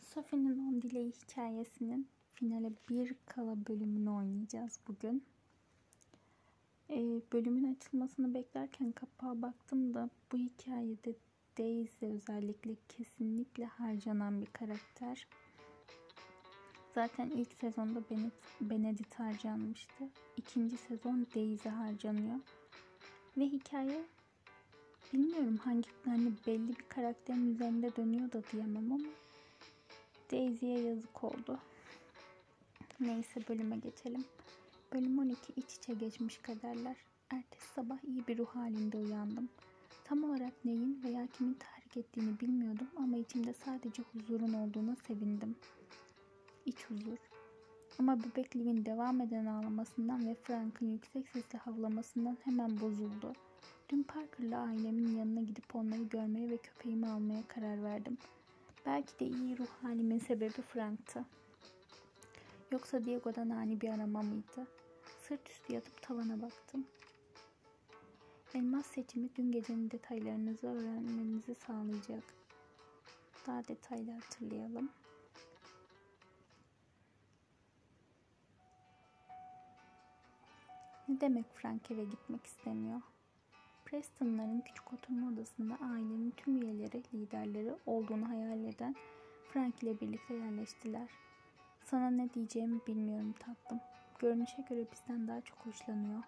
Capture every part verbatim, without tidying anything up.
Sophie'nin On Dileği hikayesinin finale bir kala bölümünü oynayacağız bugün. Ee, bölümün açılmasını beklerken kapağa baktım da bu hikayede Daisy özellikle kesinlikle harcanan bir karakter. Zaten ilk sezonda Benedict harcanmıştı. İkinci sezon Daisy harcanıyor. Ve hikaye bilmiyorum hangi hani belli bir karakterin üzerinde dönüyor da diyemem ama Daisy'ye yazık oldu. Neyse bölüme geçelim. Bölüm on iki iç içe geçmiş kaderler. Ertesi sabah iyi bir ruh halinde uyandım. Tam olarak neyin veya kimin tahrik ettiğini bilmiyordum ama içimde sadece huzurun olduğuna sevindim. İç huzur. Ama bebek Liv'in devam eden ağlamasından ve Frank'ın yüksek sesle havlamasından hemen bozuldu. Dün Parker'la ailemin yanına gidip onları görmeye ve köpeğimi almaya karar verdim. Belki de iyi ruh halimin sebebi Frank'tı. Yoksa Diego'dan ani bir arama mıydı? Sırt üstü yatıp tavana baktım. Elmas seçimi dün gecenin detaylarınızı öğrenmenizi sağlayacak. Daha detaylı hatırlayalım. Ne demek Frank eve gitmek istemiyor? Preston'ların küçük oturma odasında ailenin tüm üyeleri, liderleri olduğunu hayal eden Frank ile birlikte yerleştiler. Sana ne diyeceğimi bilmiyorum tatlım. Görünüşe göre bizden daha çok hoşlanıyor.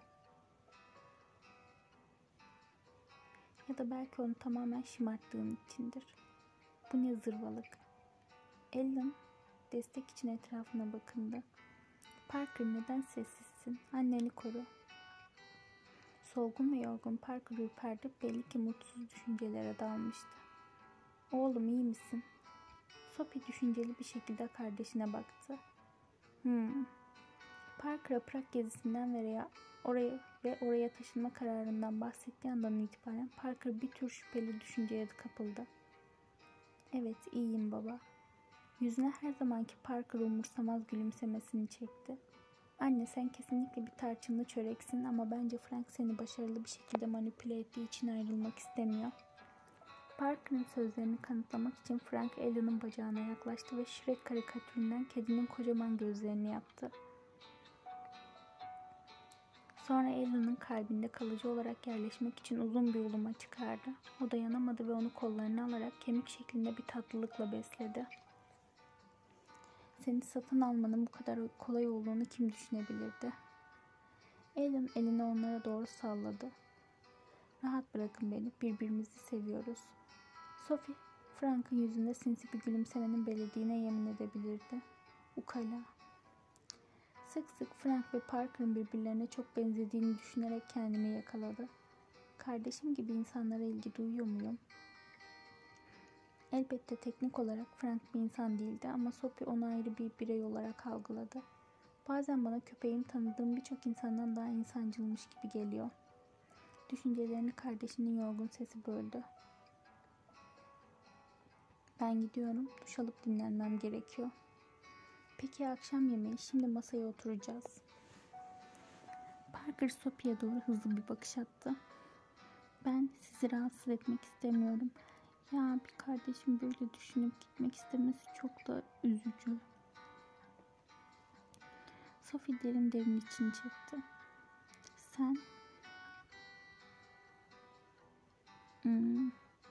Ya da belki onu tamamen şımarttığın içindir. Bu ne zırvalık. Ellen destek için etrafına bakındı. Parker neden sessizsin? Anneni koru. Solgun ve yorgun Parker ürperdi, belli ki mutsuz düşüncelere dalmıştı. Oğlum iyi misin? Sophie düşünceli bir şekilde kardeşine baktı. Hmm. Parker'a Prag gezisinden ve oraya ve oraya taşınma kararından bahsettiği andan itibaren Parker bir tür şüpheli düşünceye kapıldı. Evet, iyiyim baba. Yüzüne her zamanki Parker umursamaz gülümsemesini çekti. Anne sen kesinlikle bir tarçınlı çöreksin ama bence Frank seni başarılı bir şekilde manipüle ettiği için ayrılmak istemiyor. Parker'ın sözlerini kanıtlamak için Frank Ellen'ın bacağına yaklaştı ve Shrek karikatüründen kedinin kocaman gözlerini yaptı. Sonra Ellen'ın kalbinde kalıcı olarak yerleşmek için uzun bir uluma çıkardı. O dayanamadı ve onu kollarına alarak kemik şeklinde bir tatlılıkla besledi. Seni satın almanın bu kadar kolay olduğunu kim düşünebilirdi? Ellen elini onlara doğru salladı. Rahat bırakın beni, birbirimizi seviyoruz. Sophie, Frank'ın yüzünde sinsi bir gülümsemenin belirdiğine yemin edebilirdi. Ukala. Sık sık Frank ve Parker'ın birbirlerine çok benzediğini düşünerek kendimi yakaladı. Kardeşim gibi insanlara ilgi duyuyor muyum? Elbette teknik olarak Frank bir insan değildi ama Sophie onu ayrı bir birey olarak algıladı. Bazen bana köpeğim tanıdığım birçok insandan daha insancılmış gibi geliyor. Düşüncelerini kardeşinin yorgun sesi böldü. Ben gidiyorum, duş alıp dinlenmem gerekiyor. Peki akşam yemeği, şimdi masaya oturacağız. Parker Sophie'ye doğru hızlı bir bakış attı. Ben sizi rahatsız etmek istemiyorum. Ya bir kardeşim böyle düşünüp gitmek istemesi çok da üzücü. Sophie derin derin içini çekti. Sen... Hmm.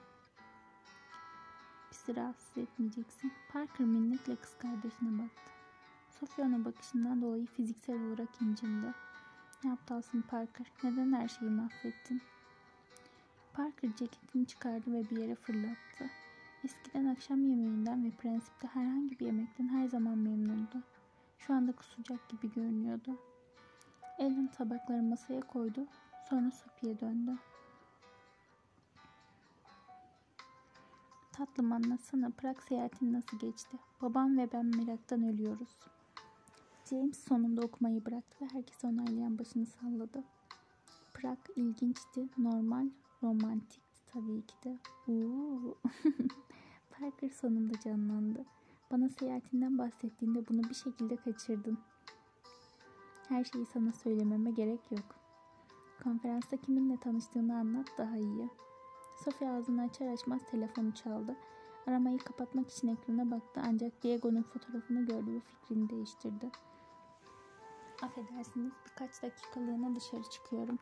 Bizi rahatsız etmeyeceksin. Parker minnetle kız kardeşine baktı. Sophie ona bakışından dolayı fiziksel olarak incindi. Ne aptalsın Parker? Neden her şeyi mahvettin? Parker ceketini çıkardı ve bir yere fırlattı. Eskiden akşam yemeğinden ve prensipte herhangi bir yemekten her zaman memnundu. Şu anda kusacak gibi görünüyordu. Ellen tabakları masaya koydu. Sonra Sophie'ye döndü. Tatlım anlatsana, Prag seyahatin nasıl geçti? Babam ve ben meraktan ölüyoruz. James sonunda okumayı bıraktı ve herkes onaylayan başını salladı. Prag ilginçti, normal, romantikti tabii ki de. Uuu. Parker sonunda canlandı. Bana seyahatinden bahsettiğinde bunu bir şekilde kaçırdın. Her şeyi sana söylememe gerek yok. Konferansta kiminle tanıştığını anlat daha iyi. Sophie ağzını açar açmaz telefonu çaldı. Aramayı kapatmak için ekrana baktı ancak Diego'nun fotoğrafını gördü ve fikrini değiştirdi. Affedersiniz, birkaç dakikalığına dışarı çıkıyorum.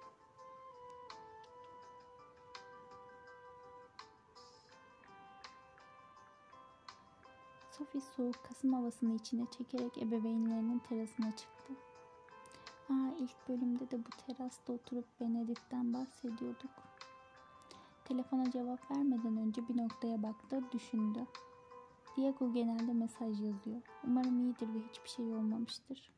Sophie soğuk Kasım havasını içine çekerek ebeveynlerinin terasına çıktı. Aa, ilk bölümde de bu terasta oturup Benedict'ten bahsediyorduk. Telefona cevap vermeden önce bir noktaya baktı, düşündü. Diego genelde mesaj yazıyor. Umarım iyidir ve hiçbir şey olmamıştır.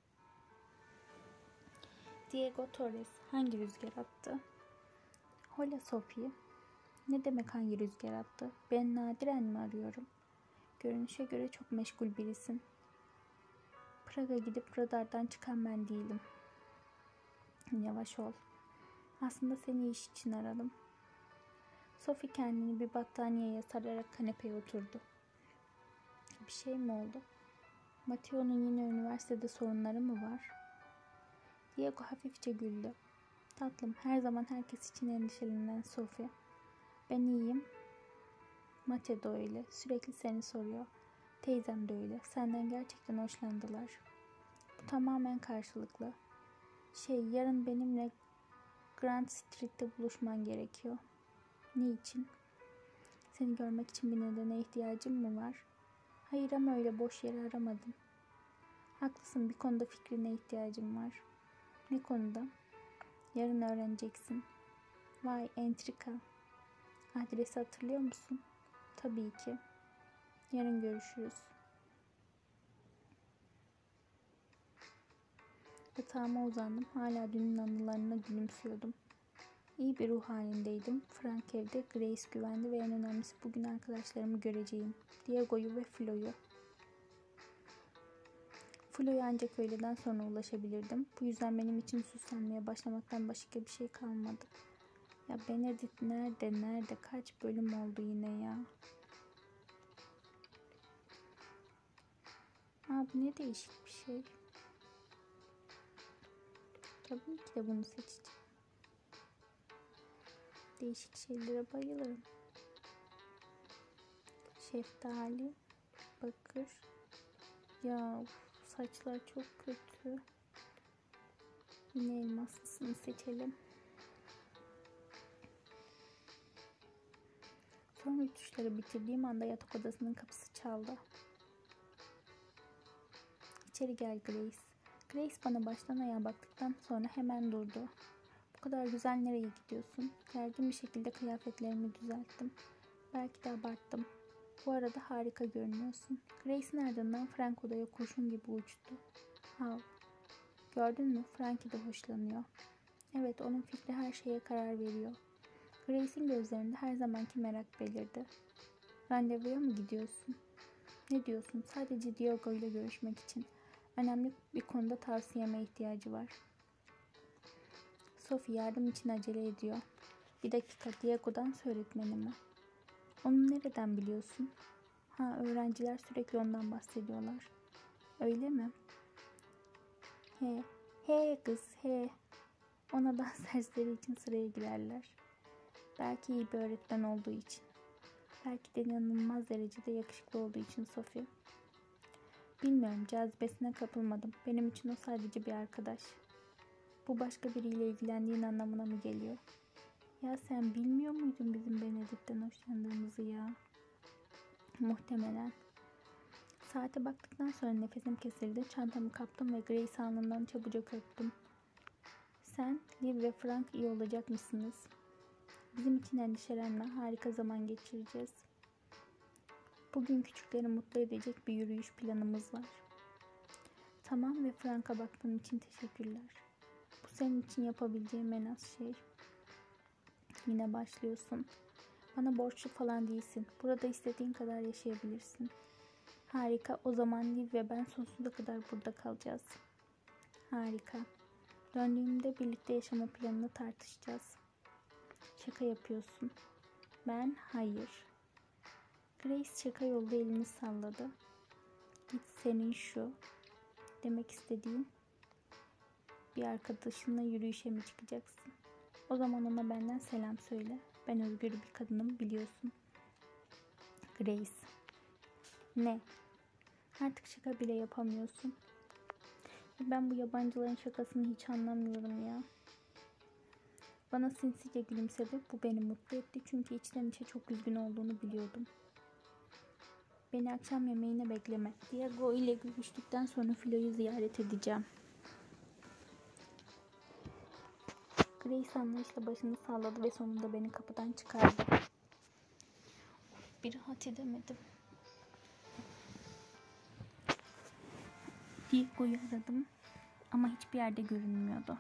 Diego Torres, hangi rüzgar attı? Hola Sophie. Ne demek hangi rüzgar attı? Ben nadiren mi arıyorum? Görünüşe göre çok meşgul birisin. Praga gidip radardan çıkan ben değilim. Yavaş ol. Aslında seni iş için aradım. Sophie kendini bir battaniyeye sararak kanepeye oturdu. Bir şey mi oldu? Mateo'nun yine üniversitede sorunları mı var? Diego hafifçe güldü. Tatlım, her zaman herkes için endişelenen Sophie. Ben iyiyim. Mate de öyle. Sürekli seni soruyor. Teyzem de öyle. Senden gerçekten hoşlandılar. Bu tamamen karşılıklı. Şey, yarın benimle Grand Street'te buluşman gerekiyor. Ne için? Seni görmek için bir nedene ihtiyacım mı var? Hayır ama öyle boş yere aramadım. Haklısın, bir konuda fikrine ihtiyacım var. Ne konuda? Yarın öğreneceksin. Vay, entrika. Adresi hatırlıyor musun? Tabii ki. Yarın görüşürüz. Yatağıma uzandım. Hala dünün anılarına gülümsüyordum. İyi bir ruh halindeydim. Frank evde, Grace güvendi ve en önemlisi bugün arkadaşlarımı göreceğim. Diego'yu ve Flo'yu. Flo'ya ancak öğleden sonra ulaşabilirdim. Bu yüzden benim için süslenmeye başlamaktan başka bir şey kalmadı. Ya Benedict nerede nerede kaç bölüm oldu yine ya. Aa, bu ne değişik bir şey. Tabii ki de bunu seçeceğim. Değişik şeylere bayılırım. Şeftali, bakır. Ya saçlar çok kötü. Yine elmaslısını seçelim. Son rütuşları bitirdiğim anda yatak odasının kapısı çaldı. İçeri gel Grace. Grace bana baştan ayağa baktıktan sonra hemen durdu. Bu kadar güzel nereye gidiyorsun? Gergin bir şekilde kıyafetlerimi düzelttim. Belki de abarttım. Bu arada harika görünüyorsun. Grace'in ardından Frank odaya kurşun gibi uçtu. Hav. Gördün mü? Frank'i de hoşlanıyor. Evet, onun fikri her şeye karar veriyor. Grace'in gözlerinde her zamanki merak belirdi. Randevuya mı gidiyorsun? Ne diyorsun? Sadece Diego ile görüşmek için. Önemli bir konuda tavsiyeme ihtiyacı var. Sophie yardım için acele ediyor. Bir dakika, Diego'dan öğretmeni mi? Onu nereden biliyorsun? Ha, öğrenciler sürekli ondan bahsediyorlar. Öyle mi? He, he kız, he. Ona dans dersleri için sıraya girerler. Belki iyi bir öğretmen olduğu için. Belki de inanılmaz derecede yakışıklı olduğu için Sophie. Bilmiyorum, cazibesine kapılmadım. Benim için o sadece bir arkadaş. Bu başka biriyle ilgilendiğin anlamına mı geliyor? Ya sen bilmiyor muydun bizim Benedict'ten hoşlandığımızı ya? Muhtemelen. Saate baktıktan sonra nefesim kesildi. Çantamı kaptım ve Grace alnından çabucak öptüm. Sen, Liv ve Frank iyi olacak mısınız? Bizim için endişelenme. Harika zaman geçireceğiz. Bugün küçükleri mutlu edecek bir yürüyüş planımız var. Tamam ve Frank'a baktığın için teşekkürler. Bu senin için yapabileceğim en az şey. Yine başlıyorsun. Bana borçlu falan değilsin. Burada istediğin kadar yaşayabilirsin. Harika. O zaman Liv ve ben sonsuza kadar burada kalacağız. Harika. Döndüğümde birlikte yaşama planını tartışacağız. Şaka yapıyorsun. Ben hayır. Grace şaka yolda elini salladı. Git senin şu. Demek istediğin bir arkadaşınla yürüyüşe mi çıkacaksın? O zaman ona benden selam söyle. Ben özgür bir kadınım biliyorsun. Grace. Ne? Artık şaka bile yapamıyorsun. Ben bu yabancıların şakasını hiç anlamıyorum ya. Bana sinsice gülümsedi. Bu beni mutlu etti çünkü içten içe çok üzgün olduğunu biliyordum. Beni akşam yemeğine bekleme. Diego ile görüştükten sonra Filo'yu ziyaret edeceğim. Grace anlayışla başını salladı ve sonunda beni kapıdan çıkardı. Bir rahat edemedim. Diego'yu aradım ama hiçbir yerde görünmüyordu.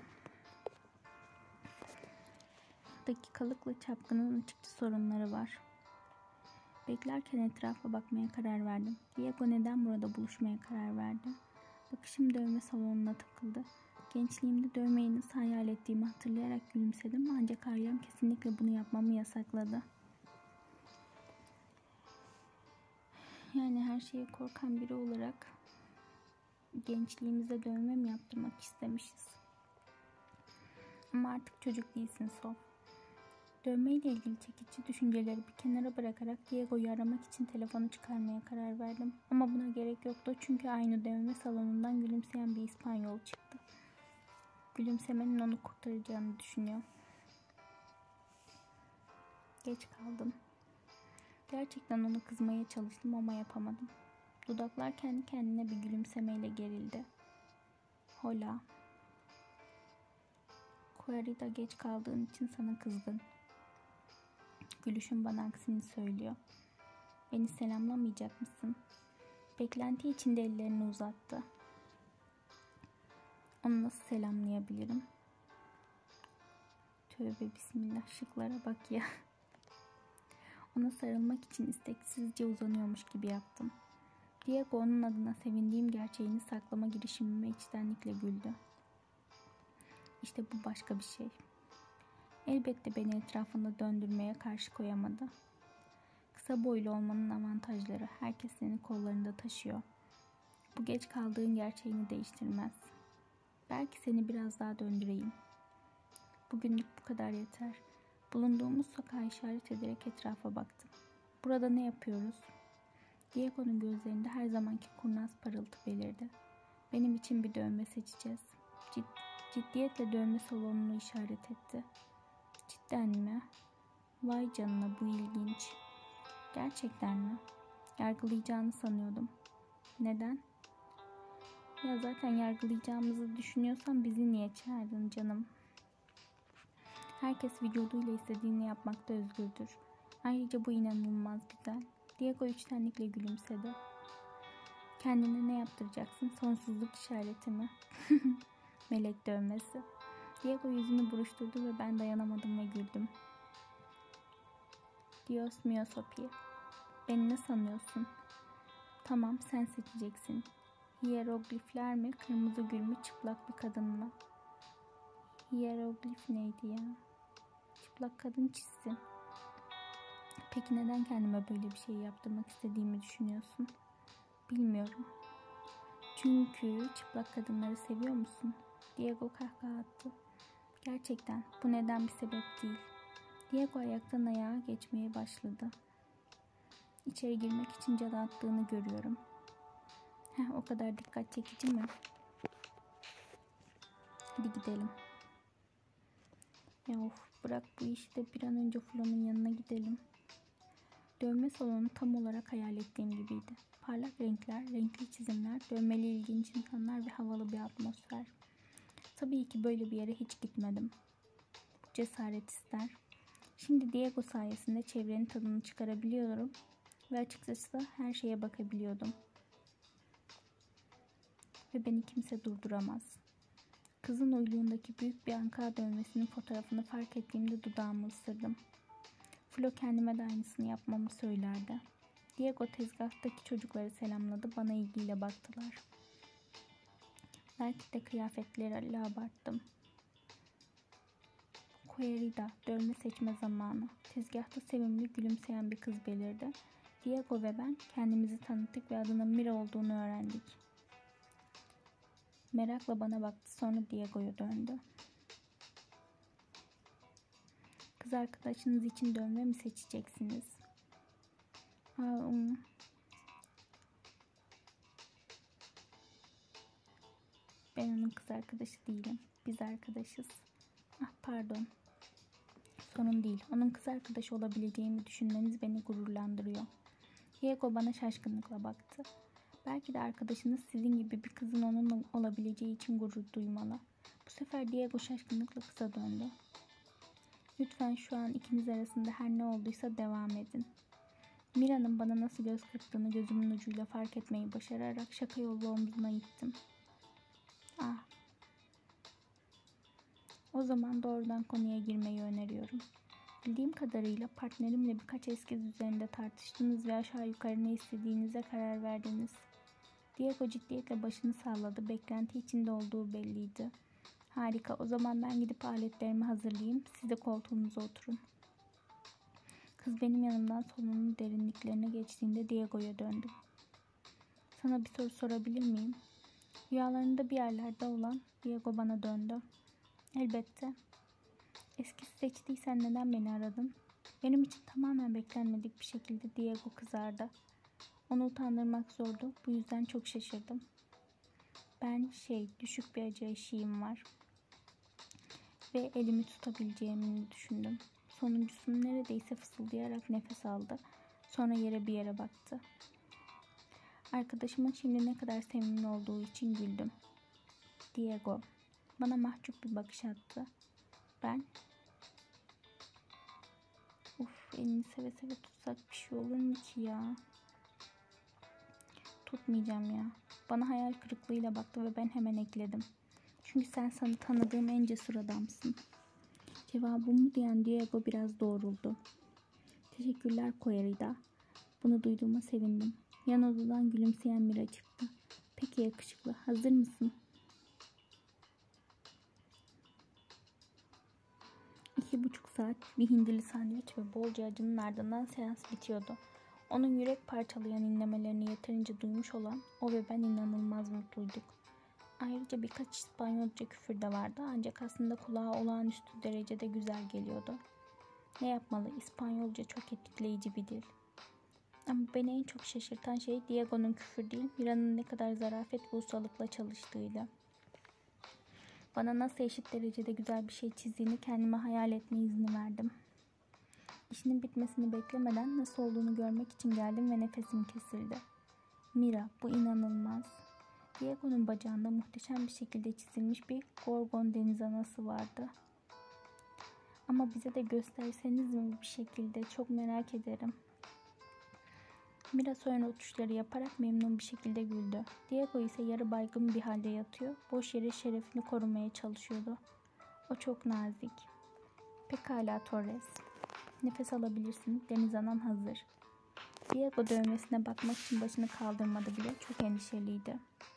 Dakikalıkla çapkının açıkçı sorunları var. Beklerken etrafa bakmaya karar verdim. Diego neden burada buluşmaya karar verdi? Bakışım dövme salonuna takıldı. Gençliğimde dövmeyi nasıl hayal ettiğimi hatırlayarak gülümsedim ancak ailem kesinlikle bunu yapmamı yasakladı. Yani her şeye korkan biri olarak gençliğimize dövme mi yaptırmak istemişiz? Ama artık çocuk değilsin Sof. Dövmeyle ilgili çekici düşünceleri bir kenara bırakarak Diego'yu aramak için telefonu çıkarmaya karar verdim. Ama buna gerek yoktu çünkü aynı dövme salonundan gülümseyen bir İspanyol çıktı. Gülümsemenin onu kurtaracağını düşünüyor. Geç kaldım. Gerçekten ona kızmaya çalıştım ama yapamadım. Dudaklar kendi kendine bir gülümsemeyle gerildi. Hola. Clarita geç kaldığın için sana kızgın. Gülüşüm bana aksini söylüyor. Beni selamlamayacak mısın? Beklenti içinde ellerini uzattı. Onu nasıl selamlayabilirim? Tövbe bismillah, şıklara bak ya. Ona sarılmak için isteksizce uzanıyormuş gibi yaptım. Diego onun adına sevindiğim gerçeğini saklama girişimime içtenlikle güldü. İşte bu başka bir şey. Elbette beni etrafında döndürmeye karşı koyamadı. Kısa boylu olmanın avantajları, herkes seni kollarında taşıyor. Bu geç kaldığın gerçeğini değiştirmez. Belki seni biraz daha döndüreyim. Bugünlük bu kadar yeter. Bulunduğumuz sokağa işaret ederek etrafa baktım. Burada ne yapıyoruz? Diego'nun gözlerinde her zamanki kurnaz parıltı belirdi. Benim için bir dövme seçeceğiz. Cid ciddiyetle dövme salonunu işaret etti. Cidden mi? Vay canına, bu ilginç. Gerçekten mi? Yargılayacağını sanıyordum. Neden? Ya zaten yargılayacağımızı düşünüyorsan bizi niye çağırdın canım? Herkes vücuduyla istediğini yapmakta özgürdür. Ayrıca bu inanılmaz güzel. Diego içtenlikle gülümsedi. Kendine ne yaptıracaksın? Sonsuzluk işareti mi? Melek dövmesi. Diego yüzünü buruşturdu ve ben dayanamadım ve güldüm. Dios mio Sophie. Beni ne sanıyorsun? Tamam, sen seçeceksin. Hieroglifler mi? Kırmızı gül mü? Çıplak bir kadın mı? Hieroglif neydi ya? Çıplak kadın çizsin. Peki neden kendime böyle bir şey yaptırmak istediğimi düşünüyorsun? Bilmiyorum. Çünkü çıplak kadınları seviyor musun? Diego kahkaha attı. Gerçekten bu neden bir sebep değil. Diego ayaktan ayağa geçmeye başladı. İçeri girmek için cadı attığını görüyorum. Heh, o kadar dikkat çekici mi? Hadi gidelim. Ya of, bırak bu işi de bir an önce Flo'nun yanına gidelim. Dövme salonu tam olarak hayal ettiğim gibiydi. Parlak renkler, renkli çizimler, dövmeli ilginç insanlar ve havalı bir atmosfer. Tabii ki böyle bir yere hiç gitmedim. Cesaret ister. Şimdi Diego sayesinde çevrenin tadını çıkarabiliyorum ve açıkçası her şeye bakabiliyordum. Ve beni kimse durduramaz. Kızın uyluğundaki büyük bir anka dövmesinin fotoğrafını fark ettiğimde dudağımı ısırdım. Flo kendime de aynısını yapmamı söylerdi. Diego tezgahtaki çocukları selamladı, bana ilgiyle baktılar. Belki de kıyafetlerle abarttım. Clarita, dövme seçme zamanı. Tezgahta sevimli gülümseyen bir kız belirdi. Diego ve ben kendimizi tanıttık ve adının Mira olduğunu öğrendik. Merakla bana baktı, sonra Diego'ya döndü. Kız arkadaşınız için dövme mi seçeceksiniz? um, ben onun kız arkadaşı değilim. Biz arkadaşız. Ah pardon. Sorun değil. Onun kız arkadaşı olabileceğimi düşünmeniz beni gururlandırıyor. Diego bana şaşkınlıkla baktı. Belki de arkadaşınız sizin gibi bir kızın onunla olabileceği için gurur duymalı. Bu sefer Diego şaşkınlıkla kıza döndü. Lütfen şu an ikiniz arasında her ne olduysa devam edin. Mira'nın bana nasıl göz kırptığını gözümün ucuyla fark etmeyi başararak şaka yolu omzuna ittim. Ah. O zaman doğrudan konuya girmeyi öneriyorum. Bildiğim kadarıyla partnerimle birkaç eskiz üzerinde tartıştınız ve aşağı yukarı ne istediğinize karar verdiniz. Diego ciddiyetle başını salladı. Beklenti içinde olduğu belliydi. Harika. O zaman ben gidip aletlerimi hazırlayayım. Siz de koltuğunuza oturun. Kız benim yanımdan salonun derinliklerine geçtiğinde Diego'ya döndüm. Sana bir soru sorabilir miyim? Rüyalarında bir yerlerde olan Diego bana döndü. Elbette. Eski seçtiysen neden beni aradın? Benim için tamamen beklenmedik bir şekilde Diego kızardı. Onu utandırmak zordu. Bu yüzden çok şaşırdım. Ben şey, düşük bir acı eşiğim var. Ve elimi tutabileceğimi düşündüm. Sonuncusunu neredeyse fısıldayarak nefes aldı. Sonra yere bir yere baktı. Arkadaşımın şimdi ne kadar sevimli olduğu için güldüm. Diego bana mahcup bir bakış attı. Ben Uf, elini seve seve tutsak bir şey olur mu ki ya? Tutmayacağım ya. Bana hayal kırıklığıyla baktı ve ben hemen ekledim. Çünkü sen sana tanıdığım en cesur adamsın. Cevabımı duyan Diego biraz doğruldu. Teşekkürler Koyarida. Bunu duyduğuma sevindim. Yan odadan gülümseyen Mira çıktı. Peki yakışıklı. Hazır mısın? İki buçuk saat bir hindili sandviç ve bolca acının ardından seans bitiyordu. Onun yürek parçalayan inlemelerini yeterince duymuş olan o ve ben inanılmaz mutluyduk. Ayrıca birkaç İspanyolca küfür de vardı ancak aslında kulağa olağanüstü derecede güzel geliyordu. Ne yapmalı? İspanyolca çok etkileyici bir dil. Ama beni en çok şaşırtan şey Diego'nun küfür değil, Mira'nın ne kadar zarafet ve ustalıkla çalıştığıydı. Bana nasıl eşit derecede güzel bir şey çizdiğini kendime hayal etme izni verdim. İşinin bitmesini beklemeden nasıl olduğunu görmek için geldim ve nefesim kesildi. Mira, bu inanılmaz. Diego'nun bacağında muhteşem bir şekilde çizilmiş bir gorgon deniz anası vardı. Ama bize de gösterseniz mi bir şekilde, çok merak ederim. Mira sonra uçuşları yaparak memnun bir şekilde güldü. Diego ise yarı baygın bir halde yatıyor, boş yere şerefini korumaya çalışıyordu. O çok nazik. Pekala Torres. Nefes alabilirsin, deniz anam hazır. Diego dövmesine bakmak için başını kaldırmadı bile, çok endişeliydi.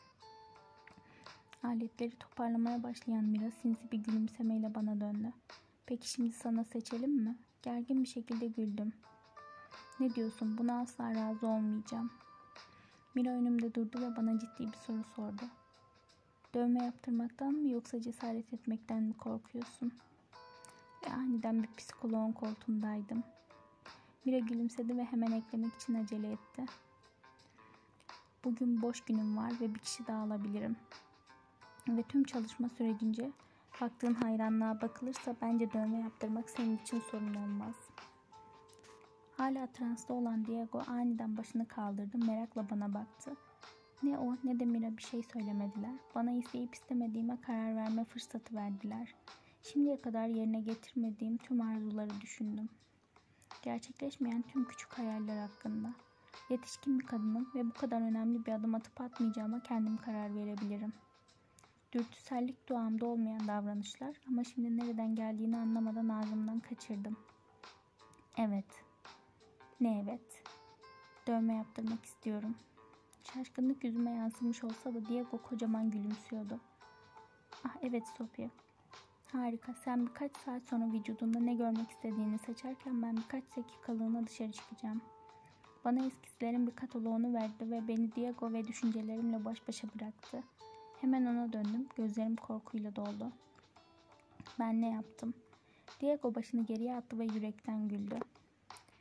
Aletleri toparlamaya başlayan Mira sinsi bir gülümsemeyle bana döndü. Peki şimdi sana seçelim mi? Gergin bir şekilde güldüm. Ne diyorsun? Buna asla razı olmayacağım. Mira önümde durdu ve bana ciddi bir soru sordu. Dövme yaptırmaktan mı yoksa cesaret etmekten mi korkuyorsun? Ve aniden bir psikoloğun koltuğundaydım. Mira gülümsedi ve hemen eklemek için acele etti. Bugün boş günüm var ve bir kişi daha alabilirim. Ve tüm çalışma sürecince baktığın hayranlığa bakılırsa bence dövme yaptırmak senin için sorun olmaz. Hala transta olan Diego aniden başını kaldırdı, merakla bana baktı. Ne o ne de Mira bir şey söylemediler. Bana isteyip istemediğime karar verme fırsatı verdiler. Şimdiye kadar yerine getirmediğim tüm arzuları düşündüm. Gerçekleşmeyen tüm küçük hayaller hakkında. Yetişkin bir kadınım ve bu kadar önemli bir adım atıp atmayacağıma kendim karar verebilirim. Dürtüsellik doğamda olmayan davranışlar ama şimdi nereden geldiğini anlamadan ağzımdan kaçırdım. Evet. Ne evet? Dövme yaptırmak istiyorum. Şaşkınlık yüzüme yansımış olsa da Diego kocaman gülümsüyordu. Ah evet Sophie. Harika. Sen birkaç saat sonra vücudunda ne görmek istediğini seçerken ben birkaç dakikalığına dışarı çıkacağım. Bana eskizlerin bir kataloğunu verdi ve beni Diego ve düşüncelerimle baş başa bıraktı. Hemen ona döndüm. Gözlerim korkuyla doldu. Ben ne yaptım? Diego başını geriye attı ve yürekten güldü.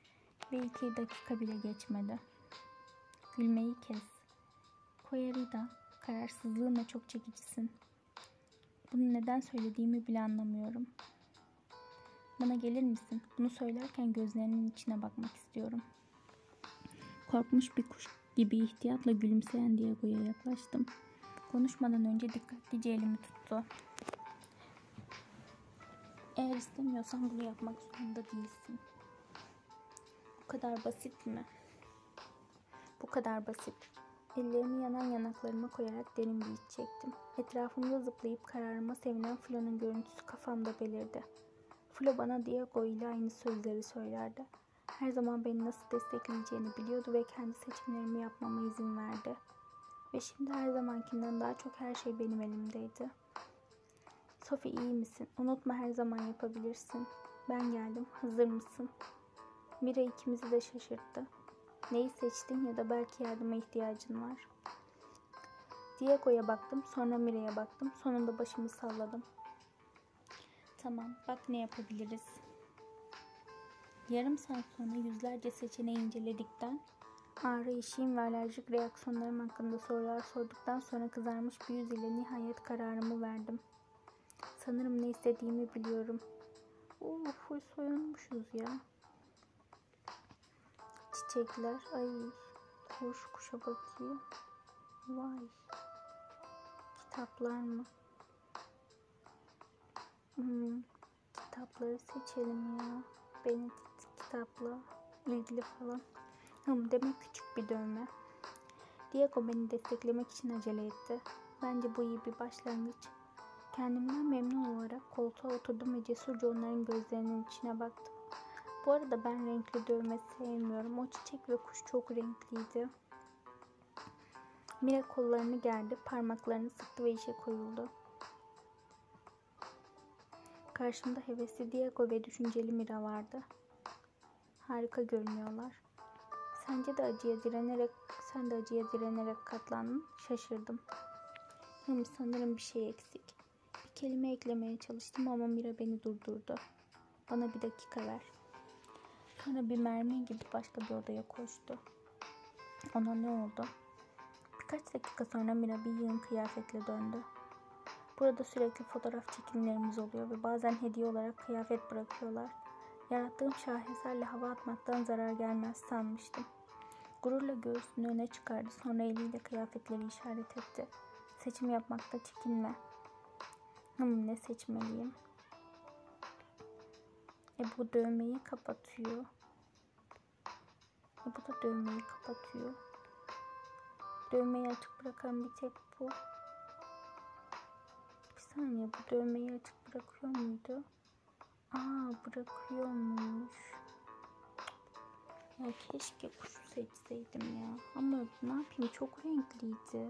Ve iki dakika bile geçmedi. Gülmeyi kes. Koyarida, kararsızlığınla çok çekicisin. Bunu neden söylediğimi bile anlamıyorum. Bana gelir misin? Bunu söylerken gözlerinin içine bakmak istiyorum. Korkmuş bir kuş gibi ihtiyatla gülümseyen Diego'ya yaklaştım. Konuşmadan önce dikkatlice elimi tuttu. Eğer istemiyorsan bunu yapmak zorunda değilsin. Bu kadar basit mi? Bu kadar basit. Ellerimi yanan yanaklarıma koyarak derin bir iç çektim. Etrafımda zıplayıp kararıma sevinen Flo'nun görüntüsü kafamda belirdi. Flo bana Diego ile aynı sözleri söylerdi. Her zaman beni nasıl destekleyeceğini biliyordu ve kendi seçimlerimi yapmama izin verdi. Ve şimdi her zamankinden daha çok her şey benim elimdeydi. Sophie, iyi misin? Unutma, her zaman yapabilirsin. Ben geldim. Hazır mısın? Mira ikimizi de şaşırttı. Neyi seçtin ya da belki yardıma ihtiyacın var. Diego'ya baktım, sonra Mira'ya baktım. Sonunda başımı salladım. Tamam, bak ne yapabiliriz. Yarım saat sonra yüzlerce seçeneği inceledikten, ağrı, işim ve alerjik reaksiyonlarım hakkında sorular sorduktan sonra kızarmış bir yüz ile nihayet kararımı verdim. Sanırım ne istediğimi biliyorum. Oo, full soyunmuşuz ya. Çiçekler, ay, kuş, kuşa bakayım. Vay. Kitaplar mı? Hmm, kitapları seçelim ya. Benedict kitapla ilgili falan. Hım, demek küçük bir dövme. Diego beni desteklemek için acele etti. Bence bu iyi bir başlangıç. Kendimden memnun olarak koltuğa oturdum ve cesurca onların gözlerinin içine baktım. Bu arada ben renkli dövme sevmiyorum. O çiçek ve kuş çok renkliydi. Mira kollarını gerdi, parmaklarını sıktı ve işe koyuldu. Karşımda hevesli Diego ve düşünceli Mira vardı. Harika görünüyorlar. Sence de acıya direnerek, sen de acıya direnerek katlandın. Şaşırdım. Hım, sanırım bir şey eksik. Bir kelime eklemeye çalıştım ama Mira beni durdurdu. Bana bir dakika ver. Sonra bir mermi gibi başka bir odaya koştu. Ona ne oldu? Birkaç dakika sonra Mira bir yığın kıyafetle döndü. Burada sürekli fotoğraf çekimlerimiz oluyor ve bazen hediye olarak kıyafet bırakıyorlar. Yarattığım şaheserle hava atmaktan zarar gelmez sanmıştım. Gururla göğsünü öne çıkardı, sonra eliyle kıyafetleri işaret etti. Seçim yapmakta çekinme. Hım, ne seçmeliyim? E bu dövmeyi kapatıyor. E bu da dövmeyi kapatıyor. Dövmeyi açık bırakan bir tek bu. Bir saniye, bu dövmeyi açık bırakıyor muydu? Aa, bırakıyormuş. Ya keşke kuşu seçseydim ya. Ama ne yapayım, çok renkliydi.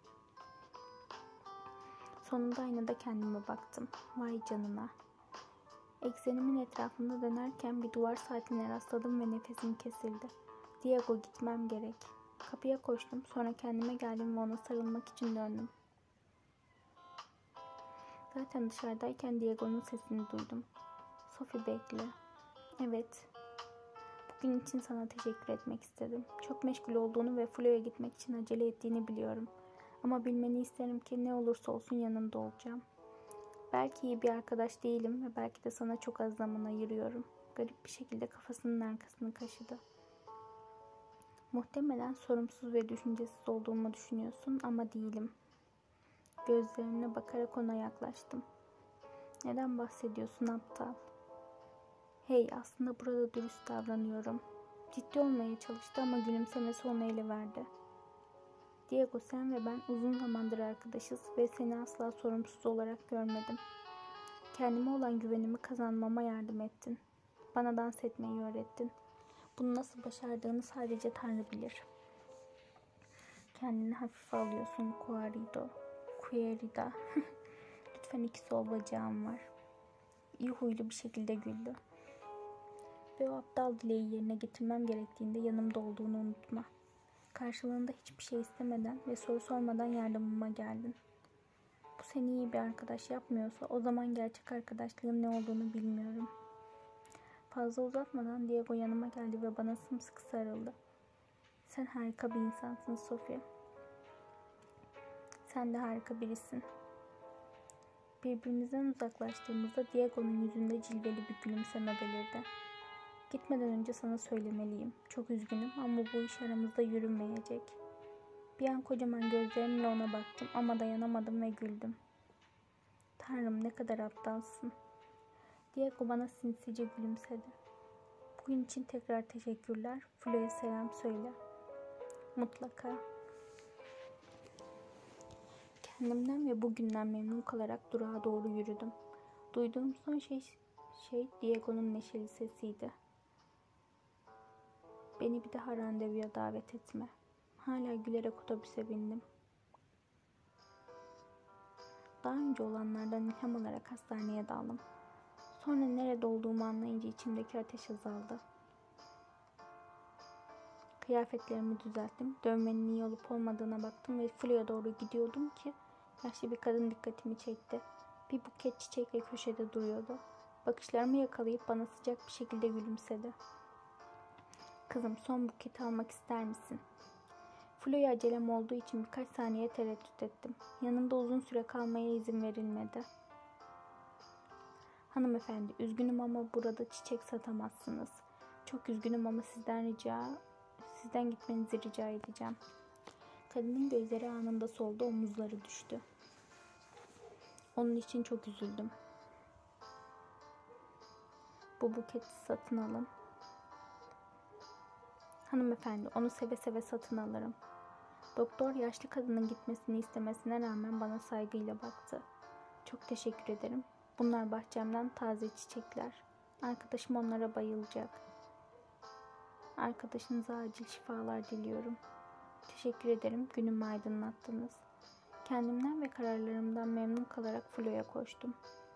Sonunda aynada kendime baktım. Vay canına. Eksenimin etrafında dönerken bir duvar saatine rastladım ve nefesim kesildi. Diego, gitmem gerek. Kapıya koştum, sonra kendime geldim ve ona sarılmak için döndüm. Zaten dışarıdayken Diego'nun sesini duydum. Sophie, bekle. Evet. Bugün için sana teşekkür etmek istedim. Çok meşgul olduğunu ve Flo'ya gitmek için acele ettiğini biliyorum. Ama bilmeni isterim ki ne olursa olsun yanında olacağım. Belki iyi bir arkadaş değilim ve belki de sana çok az zaman ayırıyorum. Garip bir şekilde kafasının arkasını kaşıdı. Muhtemelen sorumsuz ve düşüncesiz olduğumu düşünüyorsun ama değilim. Gözlerine bakarak ona yaklaştım. Neden bahsediyorsun aptal? Hey, aslında burada dürüst davranıyorum. Ciddi olmaya çalıştı ama gülümsemesi onu ele verdi. Diego, sen ve ben uzun zamandır arkadaşız ve seni asla sorumsuz olarak görmedim. Kendime olan güvenimi kazanmama yardım ettin. Bana dans etmeyi öğrettin. Bunu nasıl başardığını sadece Tanrı bilir. Kendini hafife alıyorsun Querido. Querida. Lütfen, iki sol bacağım var. İyi huylu bir şekilde güldü. Ve o aptal dileği yerine getirmem gerektiğinde yanımda olduğunu unutma. Karşılığında hiçbir şey istemeden ve soru sormadan yardımıma geldin. Bu seni iyi bir arkadaş yapmıyorsa o zaman gerçek arkadaşlığın ne olduğunu bilmiyorum. Fazla uzatmadan Diego yanıma geldi ve bana sımsıkı sarıldı. Sen harika bir insansın Sofia. Sen de harika birisin. Birbirimizden uzaklaştığımızda Diego'nun yüzünde cilveli bir gülümseme belirdi. Gitmeden önce sana söylemeliyim. Çok üzgünüm ama bu iş aramızda yürümeyecek. Bir an kocaman gözlerimle ona baktım ama dayanamadım ve güldüm. Tanrım, ne kadar aptalsın. Diego bana sinsice gülümsedi. Bugün için tekrar teşekkürler. Flo'ya selam söyle. Mutlaka. Kendimden ve bugünden memnun kalarak durağa doğru yürüdüm. Duyduğum son şey, şey Diego'nun neşeli sesiydi. Beni bir daha randevuya davet etme. Hala gülerek otobüse bindim. Daha önce olanlardan ilham alarak hastaneye daldım. Sonra nerede olduğumu anlayınca içimdeki ateş azaldı. Kıyafetlerimi düzelttim. Dövmenin iyi olup olmadığına baktım ve Flo'ya doğru gidiyordum ki yaşlı bir kadın dikkatimi çekti. Bir buket çiçekle köşede duruyordu. Bakışlarımı yakalayıp bana sıcak bir şekilde gülümsedi. Kızım, son buketi almak ister misin? Flo'ya acelem olduğu için birkaç saniye tereddüt ettim. Yanında uzun süre kalmaya izin verilmedi. Hanımefendi, üzgünüm ama burada çiçek satamazsınız. Çok üzgünüm ama sizden rica, sizden gitmenizi rica edeceğim. Kadının gözleri anında soldu, omuzları düştü. Onun için çok üzüldüm. Bu buketi satın alın. Hanımefendi, onu seve seve satın alırım. Doktor yaşlı kadının gitmesini istemesine rağmen bana saygıyla baktı. Çok teşekkür ederim. Bunlar bahçemden taze çiçekler. Arkadaşım onlara bayılacak. Arkadaşınıza acil şifalar diliyorum. Teşekkür ederim. Günümü aydınlattınız. Kendimden ve kararlarımdan memnun kalarak Flo'ya koştum.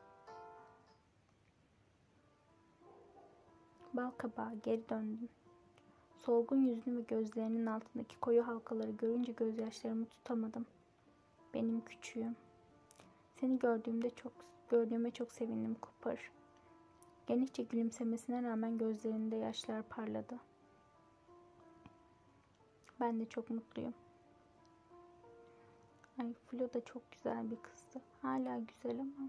Balkabağı geri döndüm. Solgun yüzünü ve gözlerinin altındaki koyu halkaları görünce gözyaşlarımı tutamadım. Benim küçüğüm. Seni gördüğümde çok gördüğüme çok sevindim Cooper. Genişçe gülümsemesine rağmen gözlerinde yaşlar parladı. Ben de çok mutluyum. Ay, Flo da çok güzel bir kızdı. Hala güzel ama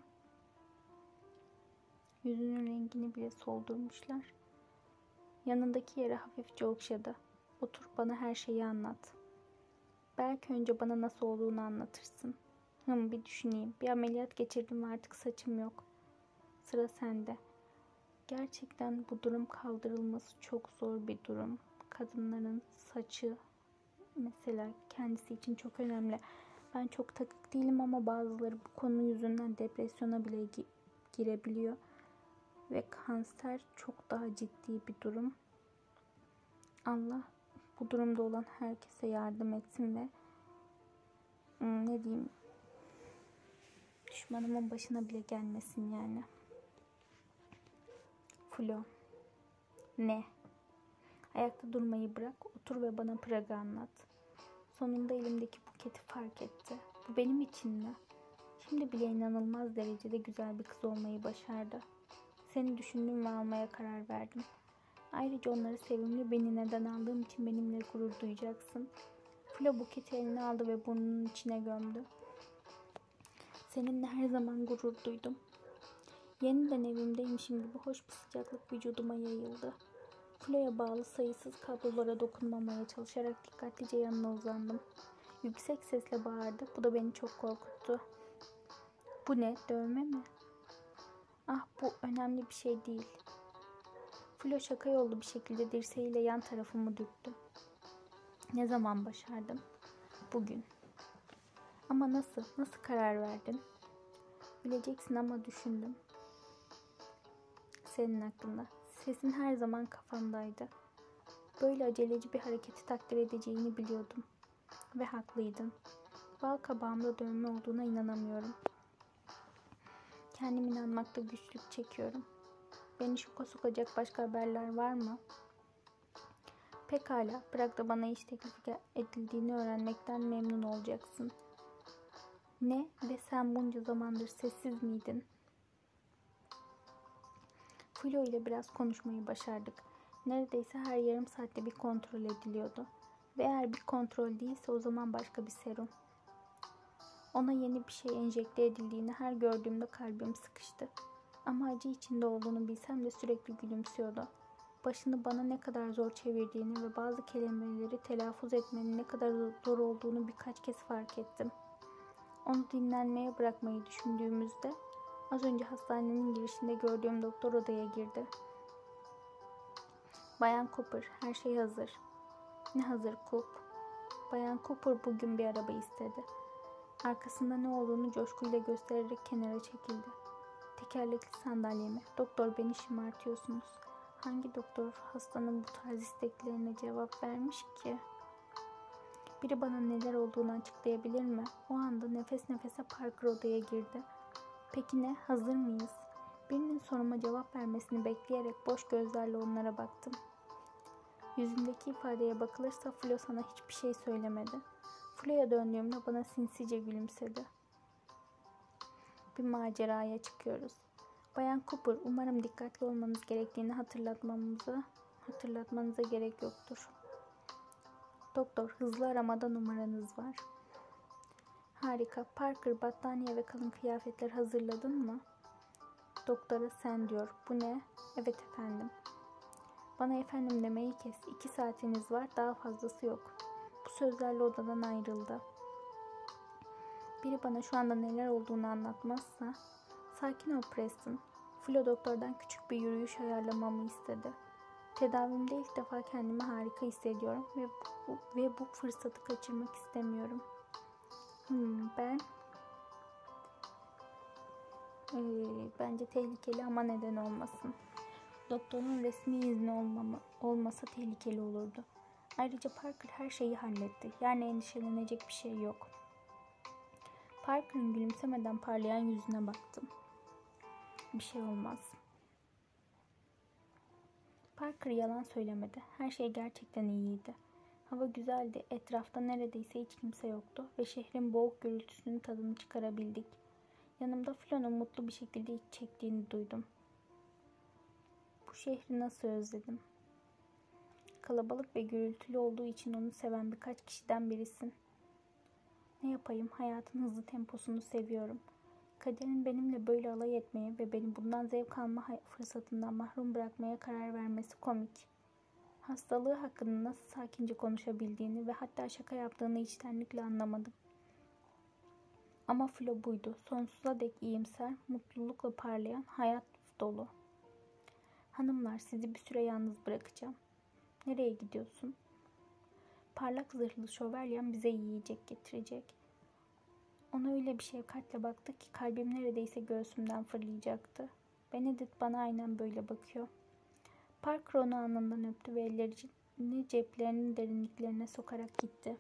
yüzünün rengini bile soldurmuşlar. Yanındaki yere hafifçe okşadı. Otur, bana her şeyi anlat. Belki önce bana nasıl olduğunu anlatırsın. Hım, bir düşüneyim. Bir ameliyat geçirdim ve artık saçım yok. Sıra sende. Gerçekten bu durum kaldırılması çok zor bir durum. Kadınların saçı mesela kendisi için çok önemli. Ben çok takık değilim ama bazıları bu konu yüzünden depresyona bile gi- girebiliyor. Ve kanser çok daha ciddi bir durum. Allah bu durumda olan herkese yardım etsin ve ne diyeyim, düşmanımın başına bile gelmesin yani. Flo. Ne? Ayakta durmayı bırak, otur ve bana Prag'ı anlat. Sonunda elimdeki buketi fark etti. Bu benim için mi? Şimdi bile inanılmaz derecede güzel bir kız olmayı başardı. Seni düşündüm ve almaya karar verdim. Ayrıca onları sevimli, beni neden aldığım için benimle gurur duyacaksın. Flo buketi eline aldı ve burnunun içine gömdü. Seninle her zaman gurur duydum. Yeniden evimdeymişim gibi hoş bir sıcaklık vücuduma yayıldı. Flo'ya bağlı sayısız kablolara dokunmamaya çalışarak dikkatlice yanına uzandım. Yüksek sesle bağırdı. Bu da beni çok korkuttu. Bu ne? Dövme mi? Ah, bu önemli bir şey değil. Flo şaka yollu bir şekilde dirseğiyle yan tarafımı dürttü. Ne zaman başardım? Bugün. Ama nasıl? Nasıl karar verdin? Bileceksin ama düşündüm. Senin hakkında. Sesin her zaman kafamdaydı. Böyle aceleci bir hareketi takdir edeceğini biliyordum. Ve haklıydın. Bal kabağımda dövme olduğuna inanamıyorum. Kendim inanmakta güçlük çekiyorum. Beni şoka sokacak başka haberler var mı? Pekala, Prag'da bana iş teklifi edildiğini öğrenmekten memnun olacaksın. Ne? Ve sen bunca zamandır sessiz miydin? Flo ile biraz konuşmayı başardık. Neredeyse her yarım saatte bir kontrol ediliyordu. Ve eğer bir kontrol değilse o zaman başka bir serum. Ona yeni bir şey enjekte edildiğini her gördüğümde kalbim sıkıştı. Ama acı içinde olduğunu bilsem de sürekli gülümsüyordu. Başını bana ne kadar zor çevirdiğini ve bazı kelimeleri telaffuz etmenin ne kadar zor olduğunu birkaç kez fark ettim. Onu dinlenmeye bırakmayı düşündüğümüzde az önce hastanenin girişinde gördüğüm doktor odaya girdi. Bayan Cooper, her şey hazır. Ne hazır Coop? Bayan Cooper bugün bir araba istedi. Arkasında ne olduğunu coşkuyla göstererek kenara çekildi. Tekerlekli sandalyemi. Doktor, beni şımartıyorsunuz. Hangi doktor hastanın bu tarz isteklerine cevap vermiş ki? Biri bana neler olduğunu açıklayabilir mi? O anda nefes nefese Parker odaya girdi. Peki ne? Hazır mıyız? Birinin soruma cevap vermesini bekleyerek boş gözlerle onlara baktım. Yüzündeki ifadeye bakılırsa Flo sana hiçbir şey söylemedi. Flo'ya döndüğümde bana sinsice gülümsedi. Bir maceraya çıkıyoruz. Bayan Cooper, umarım dikkatli olmanız gerektiğini hatırlatmamıza, hatırlatmanıza gerek yoktur. Doktor, hızlı aramada numaranız var. Harika. Parker, battaniye ve kalın kıyafetler hazırladın mı? Doktora sen diyor. Bu ne? Evet efendim. Bana efendim demeyi kes. İki saatiniz var. Daha fazlası yok. Bu sözlerle odadan ayrıldı. Biri bana şu anda neler olduğunu anlatmazsa... Sakin ol Preston. Flo doktordan küçük bir yürüyüş ayarlamamı istedi. Tedavimde ilk defa kendimi harika hissediyorum ve bu, ve bu fırsatı kaçırmak istemiyorum. Hmm, ben... Ee, bence tehlikeli ama neden olmasın. Doktorun resmi izni olmama, olmasa tehlikeli olurdu. Ayrıca Parker her şeyi halletti. Yani endişelenecek bir şey yok. Parker'ın gülümsemeden parlayan yüzüne baktım. Bir şey olmaz. Parker yalan söylemedi. Her şey gerçekten iyiydi. Hava güzeldi. Etrafta neredeyse hiç kimse yoktu ve şehrin boğuk gürültüsünün tadını çıkarabildik. Yanımda Flo'nun mutlu bir şekilde iç çektiğini duydum. Bu şehri nasıl özledim. Kalabalık ve gürültülü olduğu için onu seven birkaç kişiden birisin. Ne yapayım, hayatın hızlı temposunu seviyorum. Kaderin benimle böyle alay etmeye ve beni bundan zevk alma fırsatından mahrum bırakmaya karar vermesi komik. Hastalığı hakkında nasıl sakince konuşabildiğini ve hatta şaka yaptığını içtenlikle anlamadım. Ama Flo buydu. Sonsuza dek iyimser, mutlulukla parlayan, hayat dolu. Hanımlar, sizi bir süre yalnız bırakacağım. Nereye gidiyorsun? Parlak zırhlı şövalyen bize yiyecek getirecek. Ona öyle bir şefkatle baktı ki kalbim neredeyse göğsümden fırlayacaktı. Benedict bana aynen böyle bakıyor. Parker onu alnından öptü ve ellerini ceplerinin derinliklerine sokarak gitti.